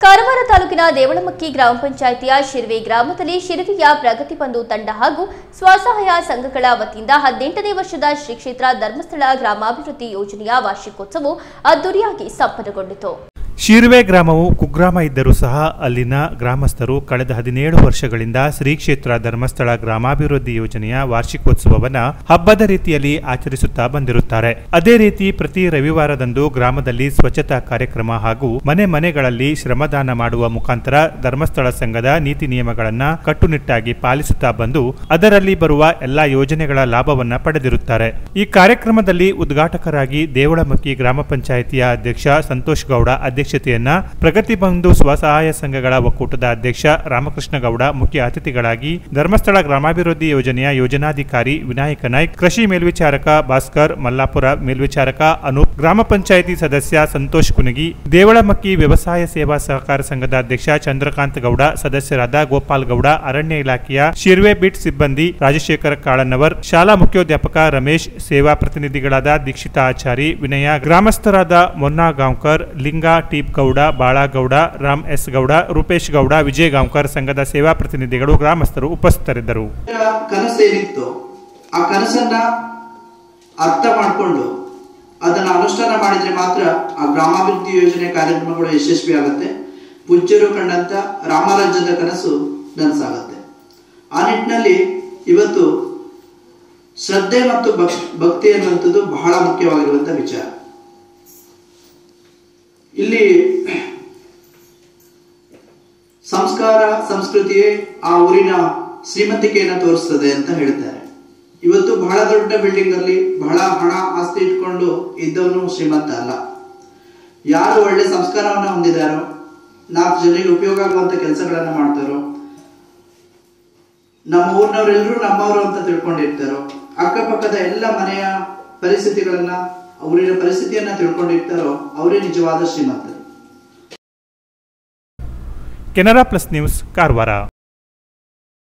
ಕಾರವಾರ ತಾಲೂಕಿನ ದೇವಳಮಕ್ಕಿ ಗ್ರಾಮ ಪಂಚಾಯಿತಿಯ ಶಿರ್ವೆ ಗ್ರಾಮದಲ್ಲಿ ಶಿರ್ವೆಯ ಪ್ರಗತಿ ಬಂಧು ತಂಡ ಹಾಗೂ ಸ್ವಸಹಾಯ ಸಂಘಗಳ ವತಿಯಿಂದ 18ನೇ ವರ್ಷದ ಶ್ರೀ ಕ್ಷೇತ್ರ ಧರ್ಮಸ್ಥಳ ಗ್ರಾಮಾಭಿವೃದ್ಧಿ ಯೋಜನೆಯ ವಾರ್ಷಿಕೋತ್ಸವವು ಅದ್ದೂರಿಯಾಗಿ ಸಂಪನ್ನಗೊಂಡಿತು. ಶಿರ್ವೆ ಗ್ರಾಮವು ಕುಗ್ರಾಮ ಇದ್ದರೂ ಸಹ ಅಲ್ಲಿನ ಗ್ರಾಮಸ್ಥರು ಕಳೆದ 17 ವರ್ಷಗಳಿಂದ ಶ್ರೀ ಕ್ಷೇತ್ರ ಧರ್ಮಸ್ಥಳ ಗ್ರಾಮಾಭಿವೃದ್ಧಿ ಯೋಜನೆಯ ವಾರ್ಷಿಕೋತ್ಸವವನ್ನು ಹಬ್ಬದ ರೀತಿಯಲ್ಲಿ ಆಚರಿಸುತ್ತಾ ಬಂದಿರುತ್ತಾರೆ. ಅದೇ ರೀತಿ ಪ್ರತಿ ರವಿವಾರದಂದು ಗ್ರಾಮದಲ್ಲಿ ಸ್ವಚ್ಛತಾ ಕಾರ್ಯಕ್ರಮ ಹಾಗೂ ಮನೆಗಳಲ್ಲಿ ಶ್ರಮದಾನ ಮಾಡುವ ಮುಖಾಂತರ ಧರ್ಮಸ್ಥಳ ಸಂಘದ ನೀತಿ ನಿಯಮಗಳನ್ನು ಕಟ್ಟುನಿಟ್ಟಾಗಿ ಪಾಲಿಸುತ್ತಾ ಬಂದು ಅದರಲ್ಲಿ ಬರುವ ಎಲ್ಲಾ ಯೋಜನೆಗಳ ಲಾಭವನ್ನ ಪಡೆದಿರುತ್ತಾರೆ. ಈ ಕಾರ್ಯಕ್ರಮದಲ್ಲಿ ಉದ್ಘಾಟಕರಾಗಿ ದೇವಳಮಕ್ಕಿ ಗ್ರಾಮ ಪಂಚಾಯಿತಿಯ ಅಧ್ಯಕ್ಷ ಸಂತೋಷ್ ಗೌಡ ಅಧ್ಯಕ್ಷತೆಯನ್ನ, ಪ್ರಗತಿ ಬಂಧು ಸ್ವಸಹಾಯ ಸಂಘಗಳ ಒಕ್ಕೂಟದ ಅಧ್ಯಕ್ಷ ರಾಮಕೃಷ್ಣ ಗೌಡ ಮುಖ್ಯ ಅತಿಥಿಗಳಾಗಿ, ಧರ್ಮಸ್ಥಳ ಗ್ರಾಮಾಭಿವೃದ್ಧಿ ಯೋಜನೆಯ ಯೋಜನಾಧಿಕಾರಿ ವಿನಾಯಕ ನಾಯ್ಕ್, ಕೃಷಿ ಮೇಲ್ವಿಚಾರಕ ಭಾಸ್ಕರ್, ಮಲ್ಲಾಪುರ ಮೇಲ್ವಿಚಾರಕ ಅನೂಪ್, ಗ್ರಾಮ ಪಂಚಾಯಿತಿ ಸದಸ್ಯ ಸಂತೋಷ್ ಕುನಗಿ, ದೇವಳಮಕ್ಕಿ ವ್ಯವಸಾಯ ಸೇವಾ ಸಹಕಾರ ಸಂಘದ ಅಧ್ಯಕ್ಷ ಚಂದ್ರಕಾಂತ್ ಗೌಡ, ಸದಸ್ಯರಾದ ಗೋಪಾಲ್ ಗೌಡ, ಅರಣ್ಯ ಇಲಾಖೆಯ ಶಿರ್ವೆ ಬಿಟ್ ಸಿಬ್ಬಂದಿ ರಾಜಶೇಖರ ಕಾಳನ್ನವರ್, ಶಾಲಾ ಮುಖ್ಯೋಧ್ಯಾಪಕ ರಮೇಶ್, ಸೇವಾ ಪ್ರತಿನಿಧಿಗಳಾದ ದೀಕ್ಷಿತಾ ಆಚಾರಿ, ವಿನಯ, ಗ್ರಾಮಸ್ಥರಾದ ಮೊನ್ನಾ ಗಾಂವ್ಕರ್, ಲಿಂಗ ಟಿಪ್ ಗೌಡ, ಬಾಳಗೌಡ, ರಾಮ್ ಎಸ್ ಗೌಡ, ರೂಪೇಶ್ ಗೌಡ, ವಿಜಯ್ ಗಾಂವ್ಕರ್, ಸಂಘದ ಸೇವಾ ಪ್ರತಿನಿಧಿಗಳು, ಗ್ರಾಮಸ್ಥರು ಉಪಸ್ಥಿತರಿದ್ದರು. ಕನಸೇನಿತ್ತು ಆ ಕನಸನ್ನ ಅರ್ಥ ಮಾಡಿಕೊಂಡು ಅದನ್ನು ಅನುಷ್ಠಾನ ಮಾಡಿದ್ರೆ ಮಾತ್ರ ಆ ಗ್ರಾಮಾಭಿವೃದ್ಧಿ ಯೋಜನೆ ಕಾರ್ಯಕ್ರಮಗಳು ಯಶಸ್ವಿ ಆಗುತ್ತೆ. ಪೂಜ್ಯರು ಕಂಡಂತ ರಾಮರಾಜ್ಯದ ಕನಸು ನನಸಾಗುತ್ತೆ. ಆ ನಿಟ್ಟಿನಲ್ಲಿ ಇವತ್ತು ಶ್ರದ್ಧೆ ಮತ್ತು ಭಕ್ತಿ ಅನ್ನುವಂಥದ್ದು ಬಹಳ ಮುಖ್ಯವಾಗಿರುವಂತಹ ವಿಚಾರ. ಇಲ್ಲಿ ಸಂಸ್ಕಾರ ಸಂಸ್ಕೃತಿಯೇ ಆ ಊರಿನ ಶ್ರೀಮಂತಿಕೆಯನ್ನು ತೋರಿಸ್ತದೆ ಅಂತ ಹೇಳ್ತಾರೆ. ಇವತ್ತು ಬಹಳ ದೊಡ್ಡ ಬಿಲ್ಡಿಂಗ್ ಅಲ್ಲಿ ಬಹಳ ಹಣ ಆಸ್ತಿ ಇಟ್ಕೊಂಡು ಇದ್ದವನು ಶ್ರೀಮಂತ ಅಲ್ಲ. ಯಾರು ಒಳ್ಳೆ ಸಂಸ್ಕಾರವನ್ನ ಹೊಂದಿದಾರೋ, 4 ಜನರಿಗೆ ಉಪಯೋಗ ಆಗುವಂತ ಕೆಲಸಗಳನ್ನ ಮಾಡ್ತಾರೋ, ನಮ್ಮ ಊರಿನವರೆಲ್ಲರೂ ನಮ್ಮವರು ಅಂತ ತಿಳ್ಕೊಂಡಿರ್ತಾರೋ, ಅಕ್ಕಪಕ್ಕದ ಎಲ್ಲ ಮನೆಯ ಪರಿಸ್ಥಿತಿಗಳನ್ನ, ಊರಿನ ಪರಿಸ್ಥಿತಿಯನ್ನ ತಿಳ್ಕೊಂಡಿರ್ತಾರೋ ಅವರೇ ನಿಜವಾದ ಶ್ರೀಮಂತರು. Canara plus news, Karwar.